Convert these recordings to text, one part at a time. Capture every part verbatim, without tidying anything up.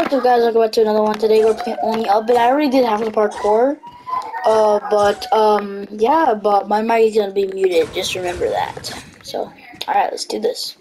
What's up, guys? Welcome back to another one. Today we're playing Only Up, and I already did half of the parkour. Uh, but um, yeah, but my mic is gonna be muted. Just remember that. So, all right, let's do this.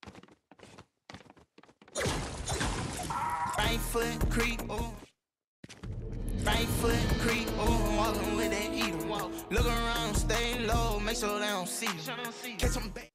Right foot creep. Ooh. they foot creep, oh, I'm walking with that heat. Look around, stay low, make sure they don't see you. Catch them back.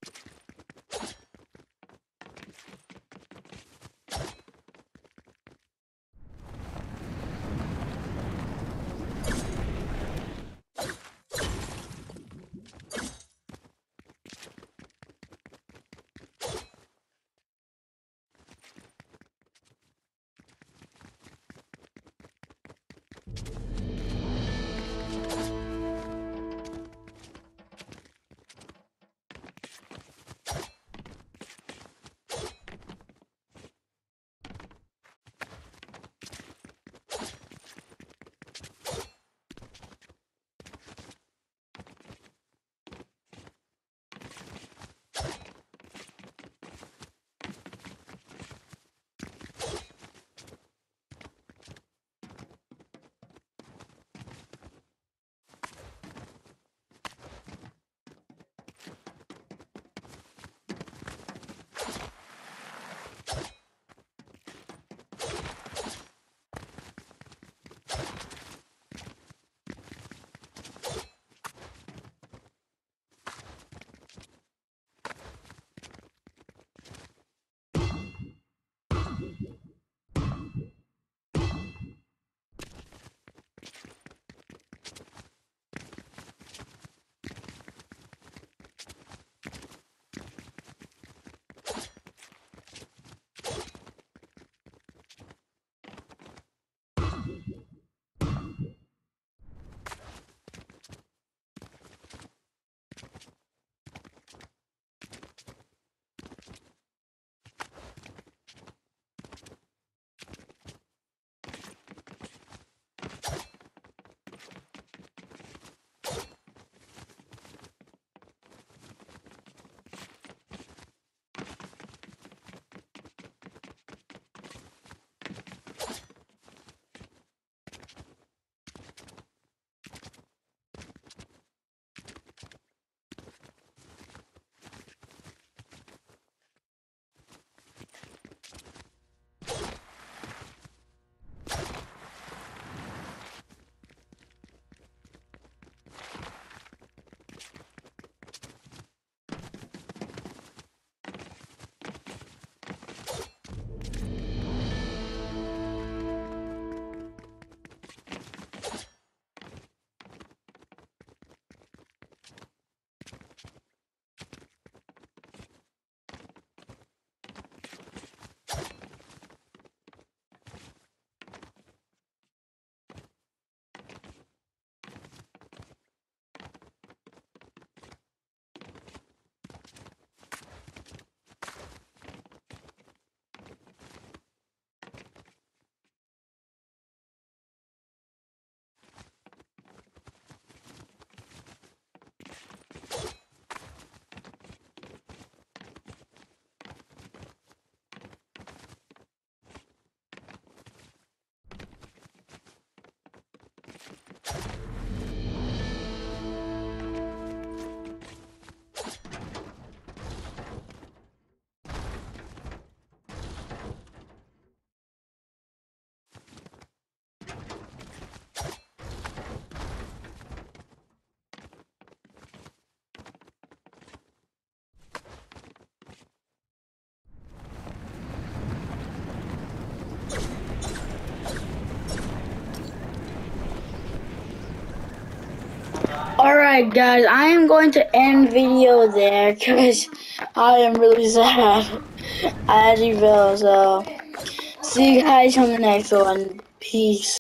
Alright guys, I am going to end video there because I am really sad. I actually fell, so see you guys on the next one. Peace.